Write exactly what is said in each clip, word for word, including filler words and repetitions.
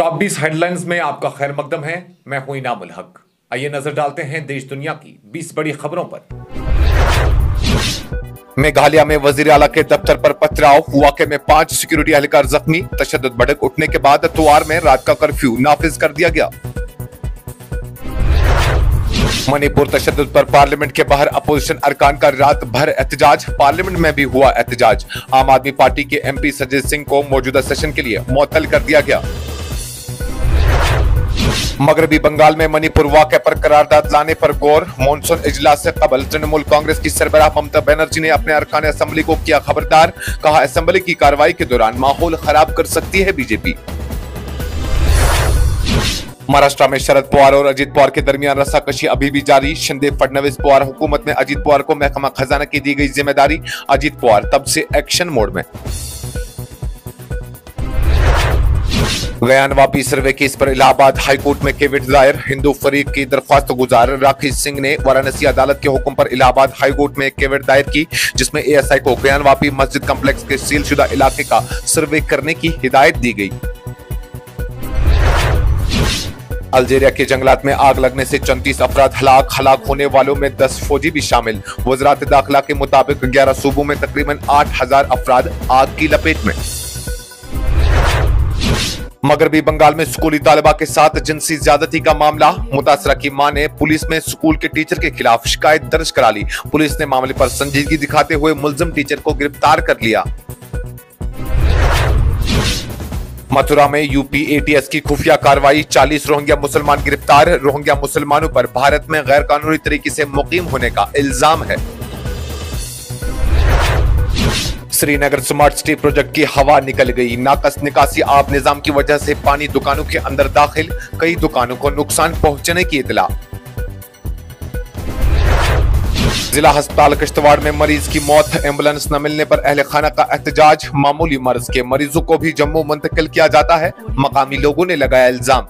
Top बीस headlines में आपका खैर मकदम है। मैं हूं इनामुल हक। आइए नजर डालते हैं देश दुनिया की बीस बड़ी खबरों पर। मेघालय में वजीर आला के दफ्तर पर पथराव, वाकये में पांच सिक्योरिटी एहलकार जख्मी। तशद्दुद भड़क उठने के बाद त्वार में रात का कर्फ्यू नाफिज कर दिया गया। मणिपुर तशद्दुद पर पार्लियामेंट के बाहर अपोजिशन अरकान का रात भर एहतजाज, पार्लियामेंट में भी हुआ एहतजाज। आम आदमी पार्टी के एमपी सजीद सिंह को मौजूदा सेशन के लिए मुअत्तल कर दिया गया। मगरबी बंगाल में मणिपुर वाक़े पर करारदाद लाने पर गौर, मॉनसून इजलास से कबल तृणमूल कांग्रेस की सरबराह ममता बनर्जी ने अपने अरकान असेंबली को किया खबरदार। कहा, असेंबली की कार्रवाई के दौरान माहौल खराब कर सकती है बीजेपी। महाराष्ट्र में शरद पवार और अजीत पवार के दरमियान रस्साकशी अभी भी जारी। शिंदे फडणवीस पवार हुकूमत में अजीत पवार को महकमा खजाना की दी गई जिम्मेदारी। अजीत पवार तब से एक्शन मोड में। गयान वापी सर्वे केस पर इलाहाबाद हाईकोर्ट में केविट दायर, हिंदू फरीक की दरख्वास्त गुजार राकेश सिंह ने वाराणसी अदालत के हुक्म पर इलाहाबाद हाईकोर्ट में केविट दायर की, जिसमें एएसआई को गयान वापी मस्जिद कम्प्लेक्स के सीलशुदा इलाके का सर्वे करने की हिदायत दी गई। अल्जीरिया के जंगलात में आग लगने से चौंतीस अफराद हलाक, हलाक होने वालों में दस फौजी भी शामिल। वज़रात दाखिला के मुताबिक ग्यारह सूबों में तकरीबन आठ हजार अफराद आग की लपेट में। मगरबी बंगाल में स्कूली तालिबा के साथ जिनसी ज्यादती का मामला, मुतासरा की मां ने पुलिस में स्कूल के टीचर के खिलाफ शिकायत दर्ज करा ली। पुलिस ने मामले पर संजीदगी दिखाते हुए मुल्जिम टीचर को गिरफ्तार कर लिया। मथुरा में यूपी एटीएस की खुफिया कार्रवाई, चालीस रोहिंग्या मुसलमान गिरफ्तार। रोहिंग्या मुसलमानों पर भारत में गैर कानूनी तरीके से मुकीम होने का इल्जाम है। श्रीनगर स्मार्ट सिटी प्रोजेक्ट की हवा निकल गई। नाकस निकासी आब निजाम की वजह से पानी दुकानों के अंदर दाखिल, कई दुकानों को नुकसान पहुंचने की इतला। जिला अस्पताल किश्तवाड़ में मरीज की मौत, एम्बुलेंस न मिलने पर अहले खाना का एहतजाज। मामूली मर्ज के मरीजों को भी जम्मू मुंतकिल किया जाता है, मकामी लोगों ने लगाया इल्जाम।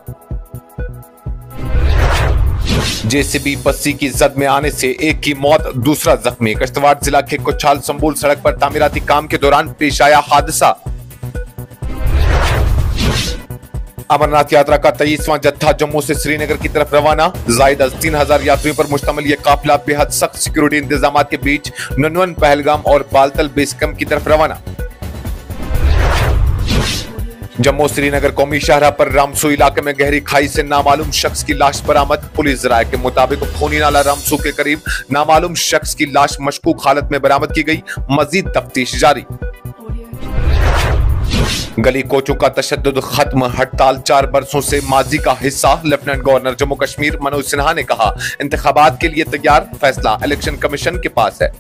जेसीबी बस्सी की जद में आने से एक की मौत, दूसरा जख्मी। किश्तवाड़ जिला के कुछाल संबूल सड़क पर तामीराती काम के दौरान पेश आया हादसा। अमरनाथ यात्रा का तेईसवां जत्था जम्मू से श्रीनगर की तरफ रवाना। जायद अज तीन हजार यात्रियों पर मुश्तमिल यह काफिला बेहद सख्त सिक्योरिटी इंतजाम के बीच ननवन, पहलगाम और बालतल बेस कैंप की तरफ रवाना। जम्मू श्रीनगर कौमी शाहराह पर रामसू इलाके में गहरी खाई से नामालूम शख्स की लाश बरामद। पुलिस राय के मुताबिक खूनी नाला रामसू के करीब नामालूम शख्स की लाश मशकूक हालत में बरामद की गई। मजीद तफ्तीश जारी। गली कोचों का तशद्दुद खत्म, हड़ताल चार बरसों से माजी का हिस्सा। लेफ्टिनेंट गवर्नर जम्मू कश्मीर मनोज सिन्हा ने कहा, इंतखाबात के लिए तैयार, फैसला इलेक्शन कमीशन के पास है।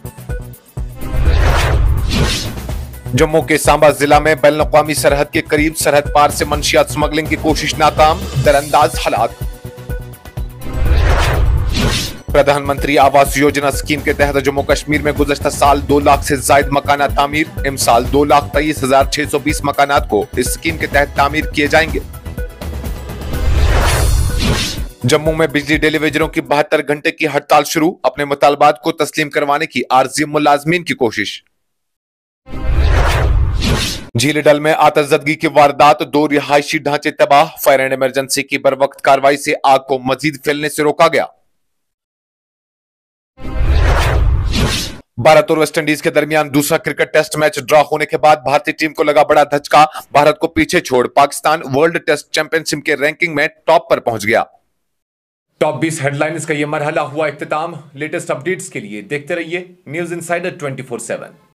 जम्मू के सांबा जिला में बैनुल-अक़वामी सरहद के करीब सरहद पार से मंशियात स्मगलिंग की कोशिश नाकाम, दरअंदाज हालात। प्रधानमंत्री आवास योजना स्कीम के तहत जम्मू कश्मीर में गुज़श्ता साल दो लाख से जायद मकानात तामीर। इम साल दो लाख तेईस हजार छह सौ बीस मकानात को इस स्कीम के तहत तामीर किए जाएंगे। जम्मू में बिजली टेलीविजनों की बहत्तर घंटे की हड़ताल शुरू, अपने मुतालबात को तस्लीम करवाने की आरजी मुलाजमीन की कोशिश। झील डल में आतशज़दगी की वारदात, दो रिहायशी ढांचे तबाह। फायर एंड इमरजेंसी की बरवक्त कार्रवाई से आग को मजीद फैलने से रोका गया। भारत और वेस्टइंडीज के दरमियान दूसरा क्रिकेट टेस्ट मैच ड्रॉ होने के बाद भारतीय टीम को लगा बड़ा धचका। भारत को पीछे छोड़ पाकिस्तान वर्ल्ड टेस्ट चैंपियनशिप के रैंकिंग में टॉप पर पहुंच गया। टॉप बीस हेडलाइंस का यह मरहला हुआ इख्तिताम। लेटेस्ट अपडेट्स के लिए देखते रहिए news insider twenty four seven.